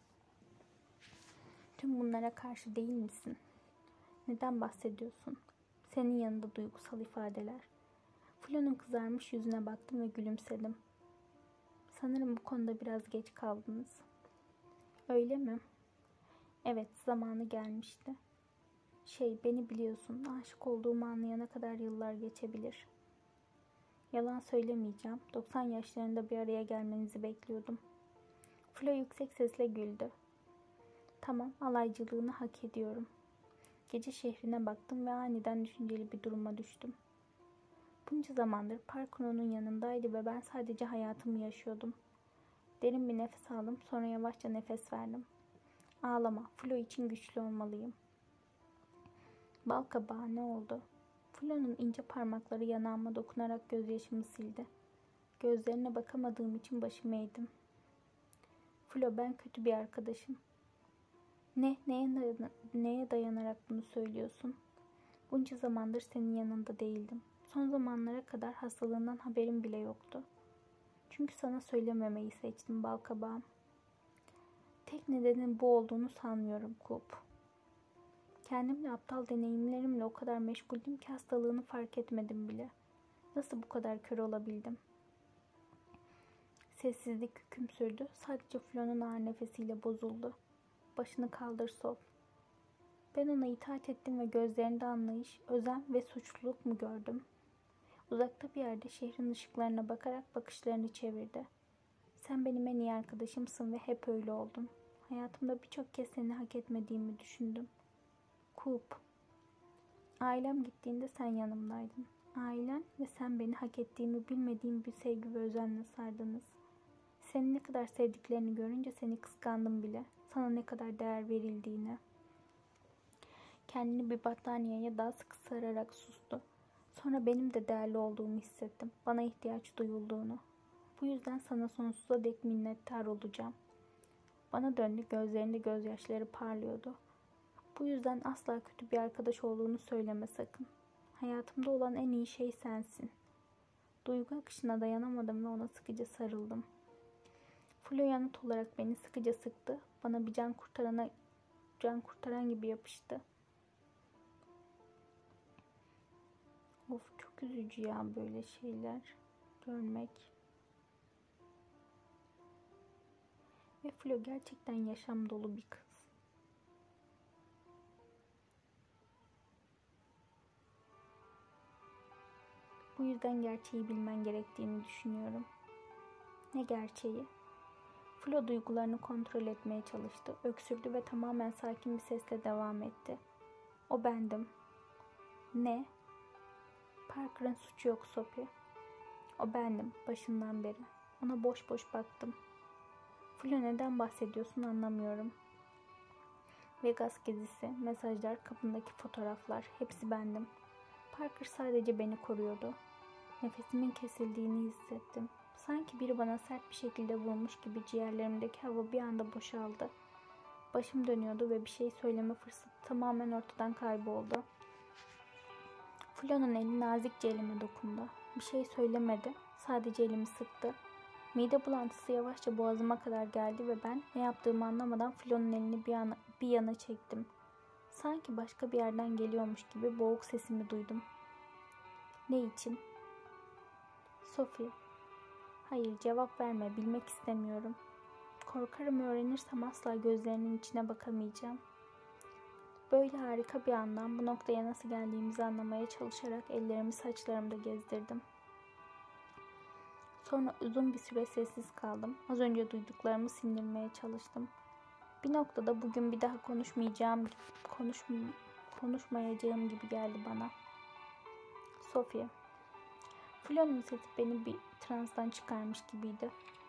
Tüm bunlara karşı değil misin? Neden bahsediyorsun? Senin yanında duygusal ifadeler. Flo'nun kızarmış yüzüne baktım ve gülümsedim. Sanırım bu konuda biraz geç kaldınız. Öyle mi? Evet, zamanı gelmişti. Şey, beni biliyorsun, aşık olduğumu anlayana kadar yıllar geçebilir. Yalan söylemeyeceğim, doksan yaşlarında bir araya gelmenizi bekliyordum. Flo yüksek sesle güldü. Tamam, alaycılığını hak ediyorum. Gece şehrine baktım ve aniden düşünceli bir duruma düştüm. Bunca zamandır Parker onun yanındaydı ve ben sadece hayatımı yaşıyordum. Derin bir nefes aldım, sonra yavaşça nefes verdim. Ağlama, Flo için güçlü olmalıyım. Balkabağı ne oldu? Flo'nun ince parmakları yanağıma dokunarak gözyaşımı sildi. Gözlerine bakamadığım için başımı eğdim. Flo, ben kötü bir arkadaşım. Ne, neye, dayan neye dayanarak bunu söylüyorsun? Bunca zamandır senin yanında değildim. Son zamanlara kadar hastalığından haberim bile yoktu. Çünkü sana söylememeyi seçtim balkabağım. Tek nedenin bu olduğunu sanmıyorum Coop. Kendimle aptal deneyimlerimle o kadar meşguldüm ki hastalığını fark etmedim bile. Nasıl bu kadar kör olabildim? Sessizlik hüküm sürdü. Sadece Flo'nun ağır nefesiyle bozuldu. Başını kaldır Sof. Ben ona itaat ettim ve gözlerinde anlayış, özlem ve suçluluk mu gördüm? Uzakta bir yerde şehrin ışıklarına bakarak bakışlarını çevirdi. Sen benim en iyi arkadaşımsın ve hep öyle oldun. Hayatımda birçok kez seni hak etmediğimi düşündüm. Coop. Ailem gittiğinde sen yanımdaydın. Ailen ve sen beni hak ettiğimi bilmediğim bir sevgi ve özenle sardınız. Seni ne kadar sevdiklerini görünce seni kıskandım bile. Sana ne kadar değer verildiğini. Kendini bir battaniyeye daha sıkı sararak sustu. Sonra benim de değerli olduğumu hissettim. Bana ihtiyaç duyulduğunu. Bu yüzden sana sonsuza dek minnettar olacağım. Bana döndü, gözlerinde gözyaşları parlıyordu. Bu yüzden asla kötü bir arkadaş olduğunu söyleme sakın. Hayatımda olan en iyi şey sensin. Duygu akışına dayanamadım ve ona sıkıca sarıldım. Flo yanıt olarak beni sıkıca sıktı. Bana bir can kurtarana, can kurtaran gibi yapıştı. Of, çok üzücü ya böyle şeyler görmek. Ve Flo gerçekten yaşam dolu bir kız. Bu yüzden gerçeği bilmen gerektiğini düşünüyorum. Ne gerçeği? Flo duygularını kontrol etmeye çalıştı. Öksürdü ve tamamen sakin bir sesle devam etti. O bendim. Ne? Parker'ın suçu yok Sophie. O bendim başından beri. Ona boş boş baktım. Flo neden bahsediyorsun anlamıyorum. Vegas gezisi, mesajlar, kapındaki fotoğraflar hepsi bendim. Parker sadece beni koruyordu. Nefesimin kesildiğini hissettim. Sanki biri bana sert bir şekilde vurmuş gibi ciğerlerimdeki hava bir anda boşaldı. Başım dönüyordu ve bir şey söyleme fırsatı tamamen ortadan kayboldu. Flo'nun eli nazikçe elime dokundu. Bir şey söylemedi. Sadece elimi sıktı. Mide bulantısı yavaşça boğazıma kadar geldi ve ben ne yaptığımı anlamadan Flo'nun elini bir yana, bir yana çektim. Sanki başka bir yerden geliyormuş gibi boğuk sesimi duydum. Ne için? Sophie. Hayır, cevap verme. Bilmek istemiyorum. Korkarım öğrenirsem asla gözlerinin içine bakamayacağım. Böyle harika bir andan bu noktaya nasıl geldiğimizi anlamaya çalışarak ellerimi saçlarımda gezdirdim. Sonra uzun bir süre sessiz kaldım. Az önce duyduklarımı sindirmeye çalıştım. Bir noktada bugün bir daha konuşmayacağım, konuşm konuşmayacağım gibi geldi bana. Sophie. Flo'nun sesi beni bir transtan çıkarmış gibiydi.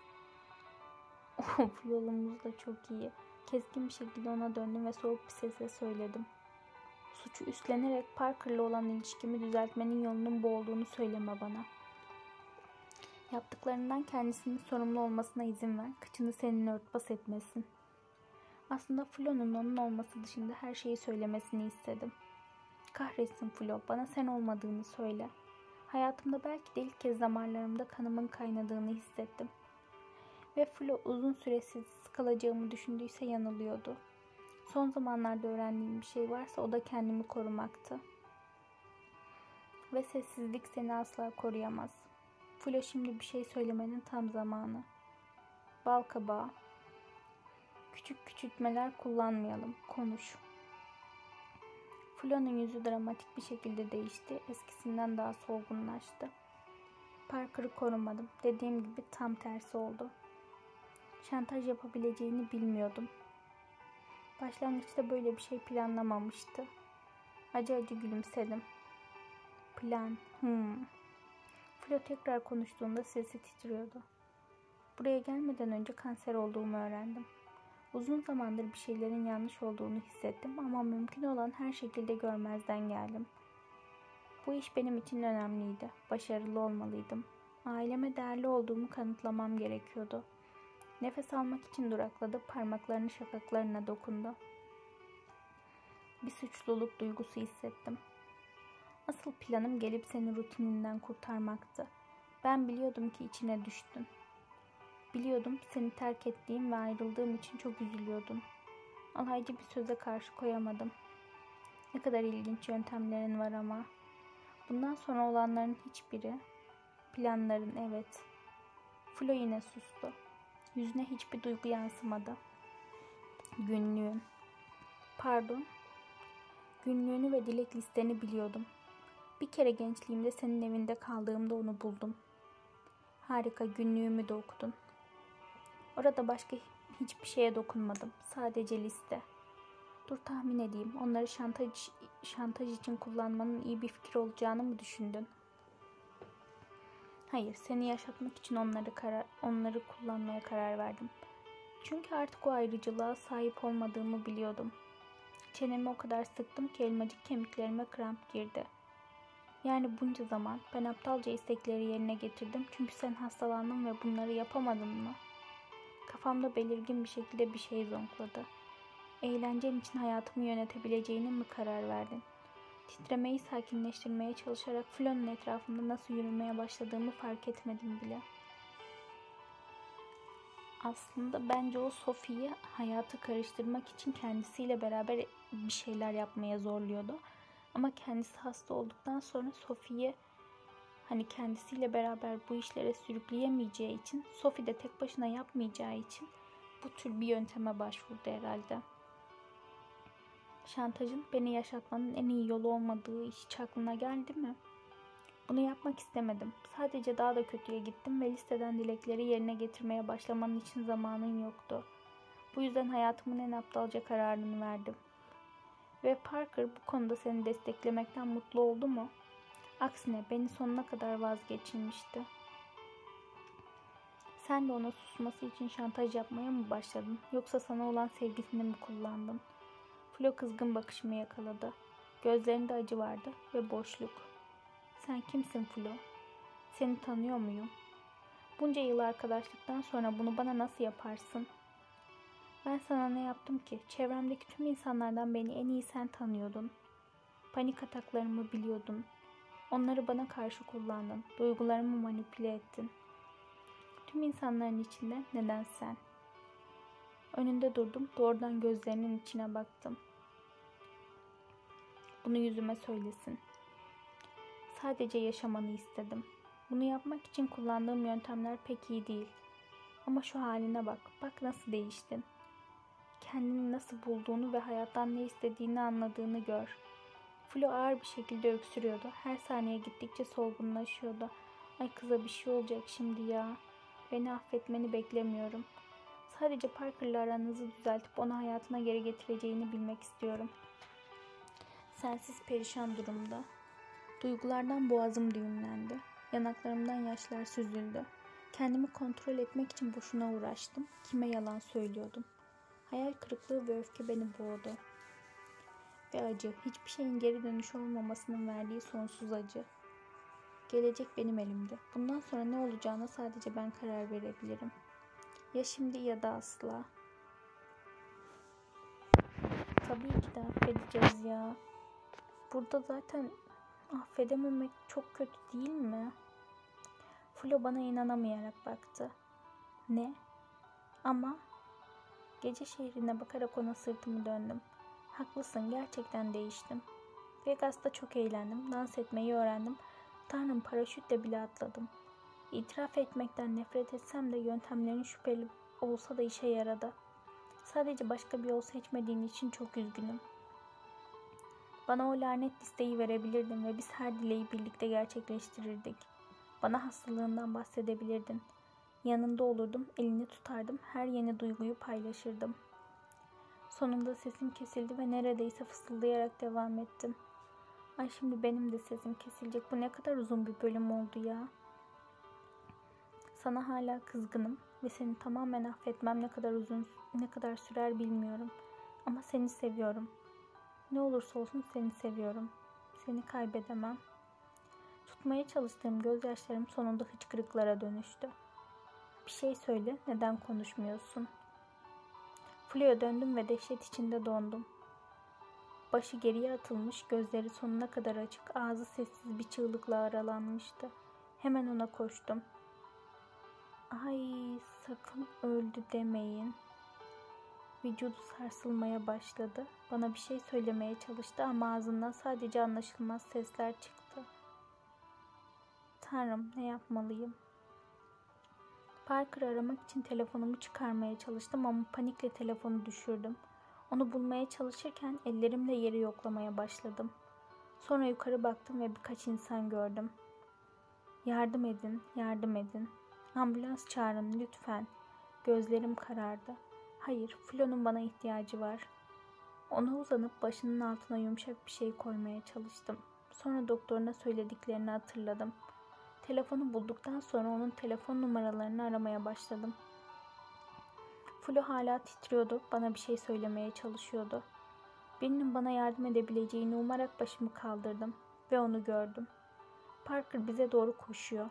Of, yolumuz da çok iyi. Keskin bir şekilde ona döndüm ve soğuk bir sesle söyledim. Suçu üstlenerek Parker'la olan ilişkimi düzeltmenin yolunun bu olduğunu söyleme bana. Yaptıklarından kendisinin sorumlu olmasına izin ver. Kıçını seninle örtbas etmesin. Aslında Flo'nun onun olması dışında her şeyi söylemesini istedim. Kahretsin Flo, bana sen olmadığını söyle. Hayatımda belki de ilk kez damarlarımda kanımın kaynadığını hissettim. Ve Flo uzun süre sessiz kalacağımı düşündüyse yanılıyordu. Son zamanlarda öğrendiğim bir şey varsa o da kendimi korumaktı. Ve sessizlik seni asla koruyamaz. Flo, şimdi bir şey söylemenin tam zamanı. Balkabağı. Küçük küçültmeler kullanmayalım. Konuş. Flo'nun yüzü dramatik bir şekilde değişti. Eskisinden daha solgunlaştı. Parker'ı korumadım. Dediğim gibi tam tersi oldu. Şantaj yapabileceğini bilmiyordum. Başlangıçta böyle bir şey planlamamıştı. Acı acı gülümsedim. Plan. Hmm. Flo tekrar konuştuğunda sesi titriyordu. Buraya gelmeden önce kanser olduğumu öğrendim. Uzun zamandır bir şeylerin yanlış olduğunu hissettim ama mümkün olan her şekilde görmezden geldim. Bu iş benim için önemliydi. Başarılı olmalıydım. Aileme değerli olduğumu kanıtlamam gerekiyordu. Nefes almak için durakladı, parmaklarını şakaklarına dokundu. Bir suçluluk duygusu hissettim. Asıl planım gelip seni rutininden kurtarmaktı. Ben biliyordum ki içine düştün. Biliyordum seni terk ettiğim ve ayrıldığım için çok üzülüyordun. Alaycı bir söze karşı koyamadım. Ne kadar ilginç yöntemlerin var ama. Bundan sonra olanların hiçbiri, planların evet. Flo yine sustu. Yüzüne hiçbir duygu yansımadı. Günlüğün. Pardon. Günlüğünü ve dilek listeni biliyordum. Bir kere gençliğimde senin evinde kaldığımda onu buldum. Harika, günlüğümü de okudun. Orada başka hiçbir şeye dokunmadım. Sadece liste. Dur tahmin edeyim. Onları şantaj, şantaj için kullanmanın iyi bir fikir olacağını mı düşündün? Hayır, seni yaşatmak için onları karar, onları kullanmaya karar verdim. Çünkü artık o ayrıcılığa sahip olmadığımı biliyordum. Çenemi o kadar sıktım ki elmacık kemiklerime kramp girdi. Yani bunca zaman ben aptalca istekleri yerine getirdim çünkü sen hastalandın ve bunları yapamadın mı? Kafamda belirgin bir şekilde bir şey zonkladı. Eğlencen için hayatımı yönetebileceğine mi karar verdin? Titremeyi sakinleştirmeye çalışarak Flo'nun etrafında nasıl yürümeye başladığımı fark etmedim bile. Aslında bence o Sophie'yi hayatı karıştırmak için kendisiyle beraber bir şeyler yapmaya zorluyordu. Ama kendisi hasta olduktan sonra Sophie'yi hani kendisiyle beraber bu işlere sürükleyemeyeceği için, Sophie de tek başına yapmayacağı için bu tür bir yönteme başvurdu herhalde. Şantajın beni yaşatmanın en iyi yolu olmadığı hiç aklına geldi mi? Bunu yapmak istemedim. Sadece daha da kötüye gittim ve listeden dilekleri yerine getirmeye başlamanın için zamanın yoktu. Bu yüzden hayatımın en aptalca kararını verdim. Ve Parker bu konuda seni desteklemekten mutlu oldu mu? Aksine beni sonuna kadar vazgeçirmişti. Sen de ona susması için şantaj yapmaya mı başladın? Yoksa sana olan sevgisini mi kullandın? Flo kızgın bakışımı yakaladı. Gözlerinde acı vardı ve boşluk. Sen kimsin Flo? Seni tanıyor muyum? Bunca yıl arkadaşlıktan sonra bunu bana nasıl yaparsın? Ben sana ne yaptım ki? Çevremdeki tüm insanlardan beni en iyi sen tanıyordun. Panik ataklarımı biliyordun. Onları bana karşı kullandın. Duygularımı manipüle ettin. Tüm insanların içinde neden sen? Önünde durdum. Doğrudan gözlerinin içine baktım. Bunu yüzüme söylesin. Sadece yaşamanı istedim. Bunu yapmak için kullandığım yöntemler pek iyi değil. Ama şu haline bak. Bak nasıl değiştin. Kendini nasıl bulduğunu ve hayattan ne istediğini anladığını gör. Flo ağır bir şekilde öksürüyordu. Her saniye gittikçe solgunlaşıyordu. Ay kıza bir şey olacak şimdi ya. Beni affetmeni beklemiyorum. Sadece Parker'la aranızı düzeltip onu hayatına geri getireceğini bilmek istiyorum. Sensiz perişan durumda. Duygulardan boğazım düğümlendi. Yanaklarımdan yaşlar süzüldü. Kendimi kontrol etmek için boşuna uğraştım. Kime yalan söylüyordum. Hayal kırıklığı ve öfke beni boğdu. Ve acı, hiçbir şeyin geri dönüşü olmamasının verdiği sonsuz acı. Gelecek benim elimde. Bundan sonra ne olacağına sadece ben karar verebilirim. Ya şimdi ya da asla. Tabii ki de affedeceğiz ya. Burada zaten affedememek çok kötü değil mi? Flo bana inanamayarak baktı. Ne? Ama gece şehrine bakarak ona sırtımı döndüm. Haklısın, gerçekten değiştim. Vegas'ta çok eğlendim, dans etmeyi öğrendim. Tanrım, paraşütle bile atladım. İtiraf etmekten nefret etsem de yöntemlerin şüpheli olsa da işe yaradı. Sadece başka bir yol seçmediğin için çok üzgünüm. Bana o lanet listeyi verebilirdin ve biz her dileği birlikte gerçekleştirirdik. Bana hastalığından bahsedebilirdin. Yanında olurdum, elini tutardım, her yeni duyguyu paylaşırdım. Sonunda sesim kesildi ve neredeyse fısıldayarak devam ettim. Ay şimdi benim de sesim kesilecek. Bu ne kadar uzun bir bölüm oldu ya. Sana hala kızgınım ve seni tamamen affetmem ne kadar uzun, ne kadar sürer bilmiyorum. Ama seni seviyorum. Ne olursa olsun seni seviyorum. Seni kaybedemem. Tutmaya çalıştığım gözyaşlarım sonunda hıçkırıklara dönüştü. Bir şey söyle, neden konuşmuyorsun? Flo'ya döndüm ve dehşet içinde dondum. Başı geriye atılmış, gözleri sonuna kadar açık, ağzı sessiz bir çığlıkla aralanmıştı. Hemen ona koştum. Ay sakın öldü demeyin. Vücudu sarsılmaya başladı. Bana bir şey söylemeye çalıştı ama ağzından sadece anlaşılmaz sesler çıktı. Tanrım, ne yapmalıyım? Parker'ı aramak için telefonumu çıkarmaya çalıştım ama panikle telefonu düşürdüm. Onu bulmaya çalışırken ellerimle yeri yoklamaya başladım. Sonra yukarı baktım ve birkaç insan gördüm. Yardım edin, yardım edin. Ambulans çağırın lütfen. Gözlerim karardı. Hayır, Flo'nun bana ihtiyacı var. Ona uzanıp başının altına yumuşak bir şey koymaya çalıştım. Sonra doktoruna söylediklerini hatırladım. Telefonu bulduktan sonra onun telefon numaralarını aramaya başladım. Flo hala titriyordu, bana bir şey söylemeye çalışıyordu. Birinin bana yardım edebileceğini umarak başımı kaldırdım ve onu gördüm. Parker bize doğru koşuyor.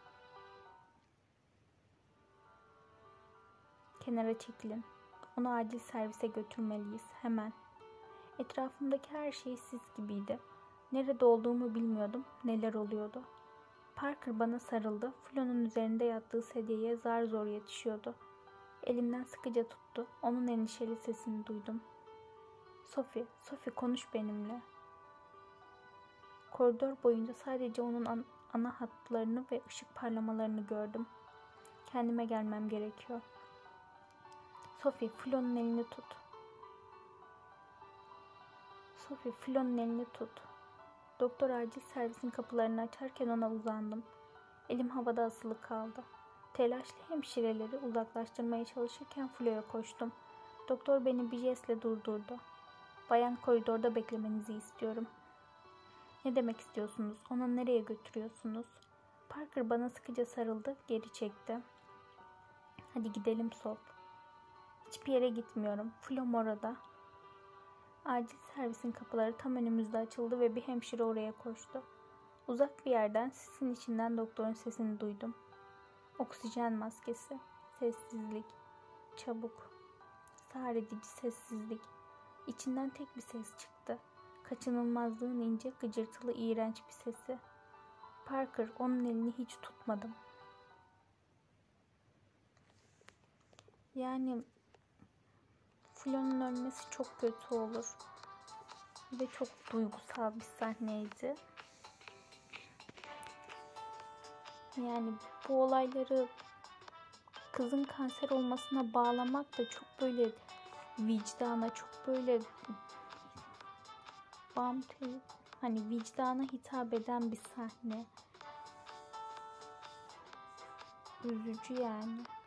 Kenara çekilin. Onu acil servise götürmeliyiz, hemen. Etrafımdaki her şey sis gibiydi. Nerede olduğumu bilmiyordum, neler oluyordu. Parker bana sarıldı, Flo'nun üzerinde yattığı sedyeye zar zor yetişiyordu. Elimden sıkıca tuttu, onun endişeli sesini duydum. Sophie, Sophie konuş benimle. Koridor boyunca sadece onun an- ana hatlarını ve ışık parlamalarını gördüm. Kendime gelmem gerekiyor. Sophie, Flo'nun elini tut. Sophie, Flo'nun elini tut. Doktor acil servisin kapılarını açarken ona uzandım. Elim havada asılı kaldı. Telaşlı hemşireleri uzaklaştırmaya çalışırken Flo'ya koştum. Doktor beni bir jestle durdurdu. Bayan, koridorda beklemenizi istiyorum. Ne demek istiyorsunuz? Onu nereye götürüyorsunuz? Parker bana sıkıca sarıldı, geri çekti. Hadi gidelim Soap. Hiçbir yere gitmiyorum. Flo orada. Acil servisin kapıları tam önümüzde açıldı ve bir hemşire oraya koştu. Uzak bir yerden sisin içinden doktorun sesini duydum. Oksijen maskesi. Sessizlik. Çabuk. Sağır edici sessizlik. İçinden tek bir ses çıktı. Kaçınılmazlığın ince, gıcırtılı, iğrenç bir sesi. Parker, onun elini hiç tutmadım. Yani Flo'nun ölmesi çok kötü olur. Ve çok duygusal bir sahneydi. Yani bu olayları kızın kanser olmasına bağlamak da çok böyle vicdana, çok böyle bam hani vicdana hitap eden bir sahne. Üzücü yani.